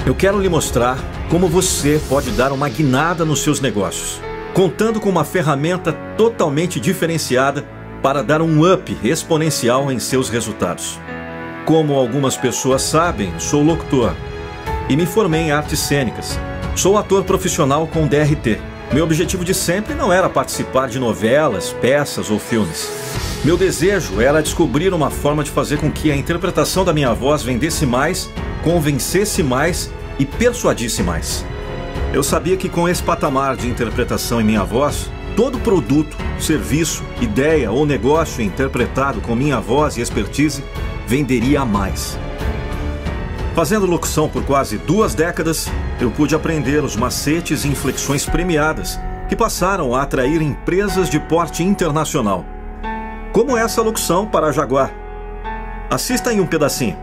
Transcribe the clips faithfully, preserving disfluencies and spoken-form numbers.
Eu quero lhe mostrar como você pode dar uma guinada nos seus negócios, contando com uma ferramenta totalmente diferenciada para dar um up exponencial em seus resultados. Como algumas pessoas sabem, sou locutor e me formei em artes cênicas. Sou ator profissional com D R T. Meu objetivo de sempre não era participar de novelas, peças ou filmes. Meu desejo era descobrir uma forma de fazer com que a interpretação da minha voz vendesse mais, convencesse mais e persuadisse mais. Eu sabia que com esse patamar de interpretação em minha voz, todo produto, serviço, ideia ou negócio interpretado com minha voz e expertise venderia mais. Fazendo locução por quase duas décadas, eu pude aprender os macetes e inflexões premiadas que passaram a atrair empresas de porte internacional. Como essa locução para a Jaguar. Assista em um pedacinho.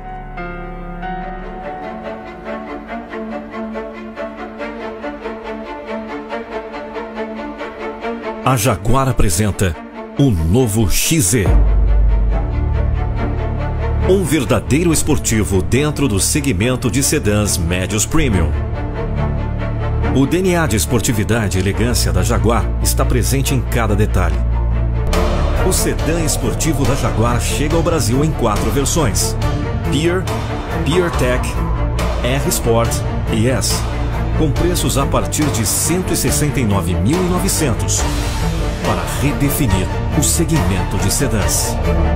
A Jaguar apresenta o novo X Z. Um verdadeiro esportivo dentro do segmento de sedãs médios premium. O D N A de esportividade e elegância da Jaguar está presente em cada detalhe. O sedã esportivo da Jaguar chega ao Brasil em quatro versões: Peer, PeerTech, R Sport e S, com preços a partir de cento e sessenta e nove mil e novecentos, para redefinir o segmento de sedãs.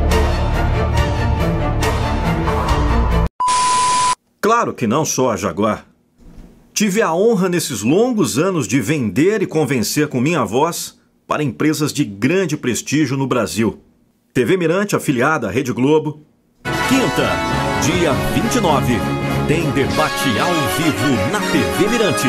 Claro que não só a Jaguar. Tive a honra nesses longos anos de vender e convencer com minha voz para empresas de grande prestígio no Brasil. T V Mirante, afiliada à Rede Globo. Quinta, dia vinte e nove, tem debate ao vivo na T V Mirante.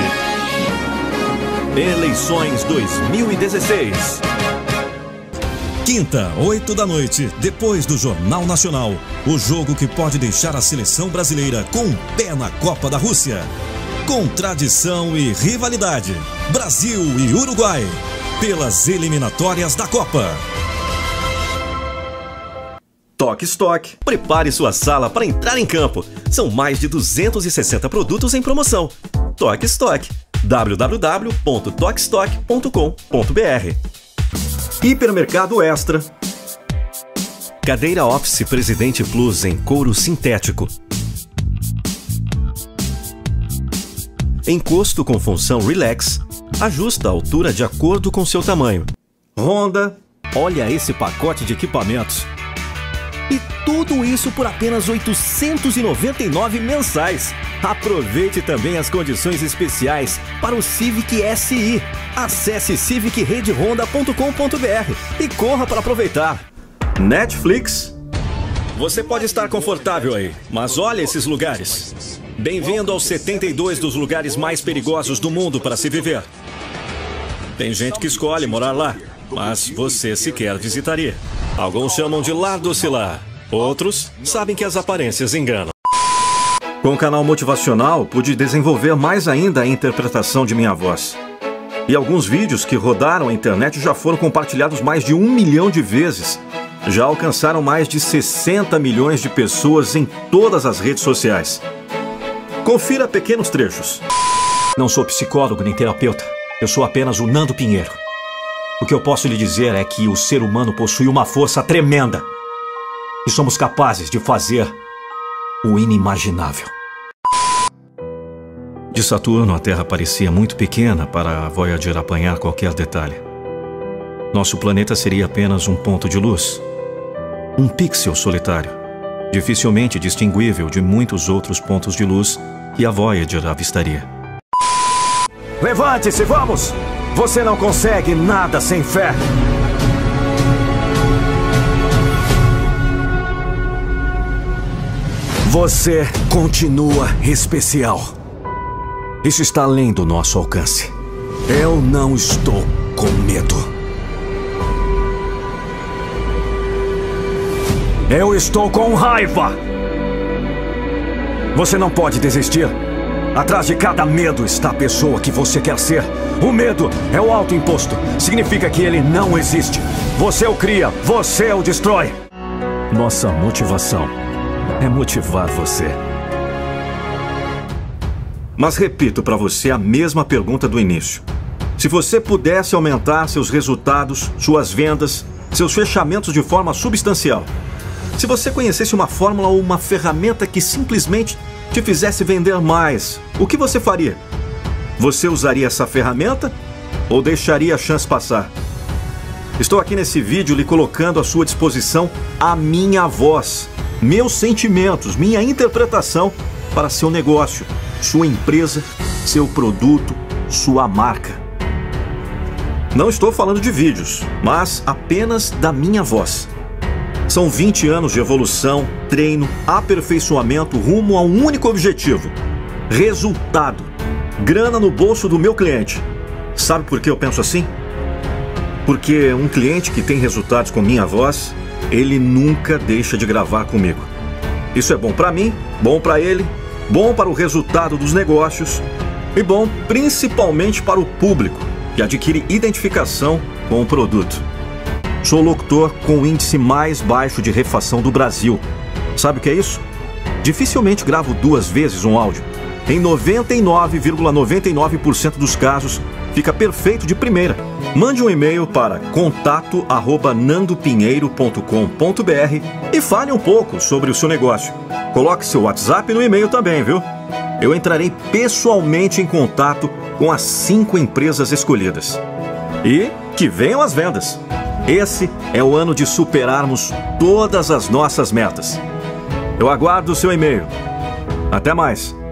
Eleições dois mil e dezesseis. Quinta, oito da noite, depois do Jornal Nacional. O jogo que pode deixar a seleção brasileira com um pé na Copa da Rússia. Com tradição e rivalidade. Brasil e Uruguai. Pelas eliminatórias da Copa. Toque Stock. Prepare sua sala para entrar em campo. São mais de duzentos e sessenta produtos em promoção. Toque Stock. w w w ponto toque stock ponto com ponto b r. Hipermercado Extra. Cadeira Office Presidente Plus em couro sintético. Encosto com função Relax. Ajusta a altura de acordo com seu tamanho. Honda. Olha esse pacote de equipamentos. E tudo isso por apenas oitocentos e noventa e nove mensais. Aproveite também as condições especiais para o Civic S I. Acesse civic rede honda ponto com ponto b r e corra para aproveitar. Netflix. Você pode estar confortável aí, mas olha esses lugares. Bem-vindo aos setenta e dois dos lugares mais perigosos do mundo para se viver. Tem gente que escolhe morar lá, mas você sequer visitaria. Alguns chamam de lar docilar, outros sabem que as aparências enganam. Com o canal motivacional, pude desenvolver mais ainda a interpretação de minha voz. E alguns vídeos que rodaram a internet já foram compartilhados mais de um milhão de vezes. Já alcançaram mais de sessenta milhões de pessoas em todas as redes sociais. Confira pequenos trechos. Não sou psicólogo nem terapeuta. Eu sou apenas o Nando Pinheiro. O que eu posso lhe dizer é que o ser humano possui uma força tremenda. E somos capazes de fazer o inimaginável. De Saturno, a Terra parecia muito pequena para a Voyager apanhar qualquer detalhe. Nosso planeta seria apenas um ponto de luz. Um pixel solitário, dificilmente distinguível de muitos outros pontos de luz que a Voyager avistaria. Levante-se, vamos! Você não consegue nada sem fé! Você continua especial. Isso está além do nosso alcance. Eu não estou com medo. Eu estou com raiva. Você não pode desistir. Atrás de cada medo está a pessoa que você quer ser. O medo é o autoimposto. Significa que ele não existe. Você o cria, você o destrói. Nossa motivação é motivar você. Mas repito para você a mesma pergunta do início. Se você pudesse aumentar seus resultados, suas vendas, seus fechamentos de forma substancial, se você conhecesse uma fórmula ou uma ferramenta que simplesmente te fizesse vender mais, o que você faria? Você usaria essa ferramenta ou deixaria a chance passar? Estou aqui nesse vídeo lhe colocando à sua disposição a minha voz, meus sentimentos, minha interpretação para seu negócio, sua empresa, seu produto, sua marca. Não estou falando de vídeos, mas apenas da minha voz. São vinte anos de evolução, treino, aperfeiçoamento rumo a um único objetivo: resultado. Grana no bolso do meu cliente. Sabe por que eu penso assim? Porque um cliente que tem resultados com minha voz, ele nunca deixa de gravar comigo. Isso é bom para mim, bom para ele, bom para o resultado dos negócios e bom principalmente para o público, que adquire identificação com o produto. Sou locutor com o índice mais baixo de refação do Brasil. Sabe o que é isso? Dificilmente gravo duas vezes um áudio. Em noventa e nove vírgula noventa e nove por cento dos casos, fica perfeito de primeira. Mande um e-mail para contato arroba nandopinheiro ponto com ponto br e fale um pouco sobre o seu negócio. Coloque seu WhatsApp no e-mail também, viu? Eu entrarei pessoalmente em contato com as cinco empresas escolhidas. E que venham as vendas! Esse é o ano de superarmos todas as nossas metas. Eu aguardo o seu e-mail. Até mais!